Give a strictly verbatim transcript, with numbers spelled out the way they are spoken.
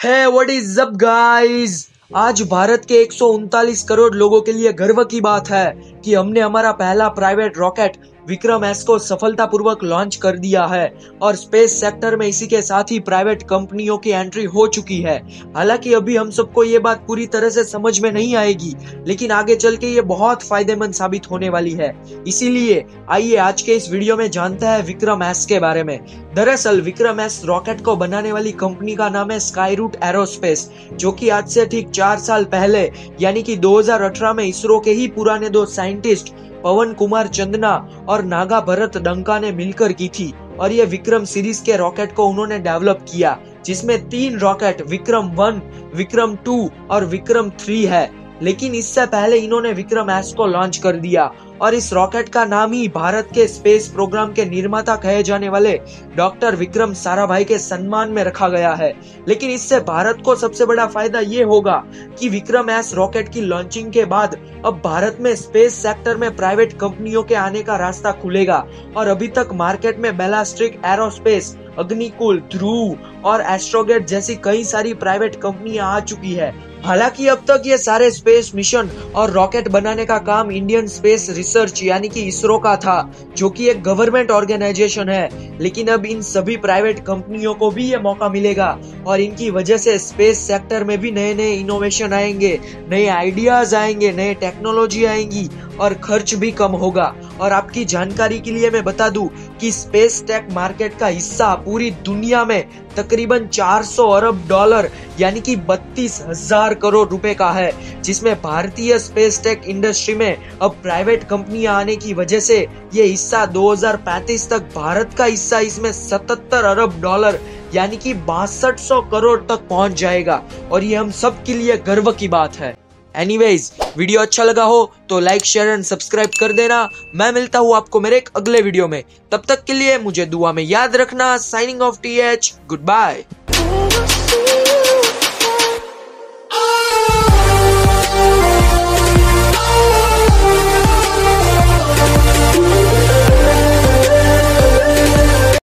है what is up guys. आज भारत के एक सौ उनतालीस करोड़ लोगों के लिए गर्व की बात है कि हमने हमारा पहला प्राइवेट रॉकेट विक्रम एस को सफलतापूर्वक लॉन्च कर दिया है और स्पेस सेक्टर में इसी के साथ ही प्राइवेट कंपनियों की एंट्री हो चुकी है। हालांकि अभी हम सबको ये बात पूरी तरह से समझ में नहीं आएगी, लेकिन आगे चल के ये बहुत फायदेमंद साबित होने वाली है। इसीलिए आइए आज के इस वीडियो में जानते हैं विक्रम एस के बारे में। दरअसल विक्रम एस रॉकेट को बनाने वाली कंपनी का नाम है स्काईरूट एरोस्पेस, जो कि आज से ठीक चार साल पहले यानी कि दो हज़ार अठारह में इसरो के ही पुराने दो साइंटिस्ट पवन कुमार चंदना और नागा भरत डंका ने मिलकर की थी। और ये विक्रम सीरीज के रॉकेट को उन्होंने डेवलप किया, जिसमें तीन rocket Vikram one, Vikram two और विक्रम थ्री है। लेकिन इससे पहले इन्होंने विक्रम एस को लॉन्च कर दिया और इस रॉकेट का नाम ही भारत के स्पेस प्रोग्राम के निर्माता कहे जाने वाले डॉक्टर विक्रम साराभाई के सम्मान में रखा गया है। लेकिन इससे भारत को सबसे बड़ा फायदा ये होगा कि विक्रम एस रॉकेट की लॉन्चिंग के बाद अब भारत में स्पेस सेक्टर में प्राइवेट कंपनियों के आने का रास्ता खुलेगा। और अभी तक मार्केट में बेलास्ट्रिक एरोस्पेस, अग्निकुल, ध्रुव और एस्ट्रोगेट जैसी कई सारी प्राइवेट कंपनियां आ चुकी है। हालांकि अब तक ये सारे स्पेस मिशन और रॉकेट बनाने का काम इंडियन स्पेस रिसर्च यानी कि इसरो का था, जो कि एक गवर्नमेंट ऑर्गेनाइजेशन है। लेकिन अब इन सभी प्राइवेट कंपनियों को भी ये मौका मिलेगा और इनकी वजह से स्पेस सेक्टर में भी नए नए इनोवेशन आएंगे, नए आइडियाज आएंगे, नए टेक्नोलॉजी आएंगी और खर्च भी कम होगा। और आपकी जानकारी के लिए मैं बता दूं कि स्पेस टेक मार्केट का हिस्सा पूरी दुनिया में तकरीबन चार सौ अरब डॉलर यानी कि बत्तीस हजार करोड़ रुपए का है, जिसमें भारतीय स्पेस टेक इंडस्ट्री में अब प्राइवेट कंपनियां आने की वजह से ये हिस्सा दो हज़ार पैंतीस तक भारत का हिस्सा इसमें सतहत्तर अरब डॉलर यानी कि बासठ सौ करोड़ तक पहुंच जाएगा। और ये हम सब के लिए गर्व की बात है। एनीवेज, वीडियो अच्छा लगा हो तो लाइक, शेयर एंड सब्सक्राइब कर देना। मैं मिलता हूँ आपको मेरे एक अगले वीडियो में। तब तक के लिए मुझे दुआ में याद रखना। Signing off T H, good bye.